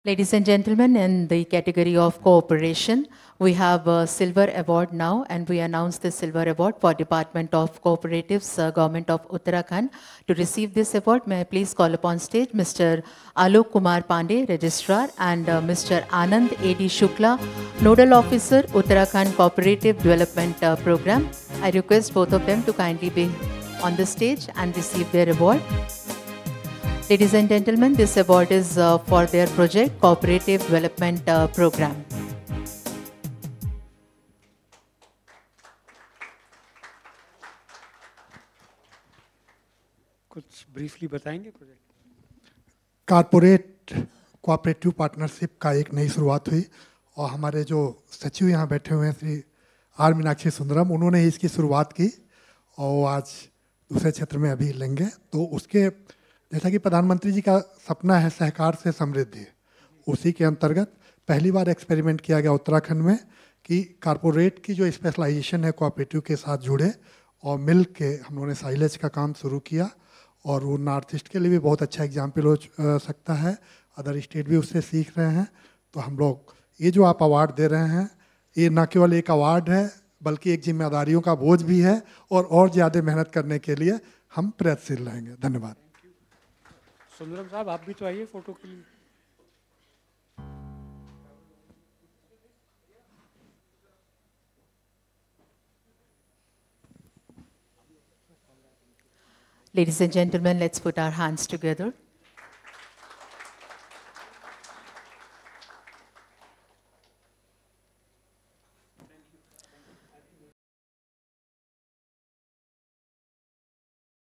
Ladies and gentlemen, in the category of cooperation, we have a silver award now, and we announce the silver award for Department of Cooperatives, Government of Uttarakhand. To receive this award, may I please call upon stage Mr. Alok Kumar Pandey, Registrar, and Mr. Anand A.D. Shukla, Nodal Officer, Uttarakhand Cooperative Development Program. I request both of them to kindly be on the stage and receive their award. Ladies and gentlemen, this award is for their project, Cooperative Development Program. कुछ briefly बताएंगे project? Corporate cooperative partnership का एक नई शुरुआत हुई और हमारे जो सचिव यहाँ बैठे हुए हैं श्री आर मीनाक्षी सुंदरम, उन्होंने ही इसकी शुरुआत की और वो आज दूसरे क्षेत्र में अभी लेंगे। तो उसके जैसा कि प्रधानमंत्री जी का सपना है सहकार से समृद्धि, उसी के अंतर्गत पहली बार एक्सपेरिमेंट किया गया उत्तराखंड में कि कारपोरेट की जो स्पेशलाइजेशन है कोऑपरेटिव के साथ जुड़े और मिल के हम लोगों ने साइलेज का काम शुरू किया और वो नॉर्थ ईस्ट के लिए भी बहुत अच्छा एग्जाम्पल हो सकता है। अदर स्टेट भी उससे सीख रहे हैं। तो हम लोग ये जो आप अवार्ड दे रहे हैं, ये न केवल एक अवार्ड है बल्कि एक जिम्मेदारियों का बोझ भी है और ज़्यादा मेहनत करने के लिए हम प्रयत्नशील रहेंगे। धन्यवाद। सुंदरम साहब, आप भी तो आइए फोटो के लिए। Ladies and gentlemen, let's put our hands together.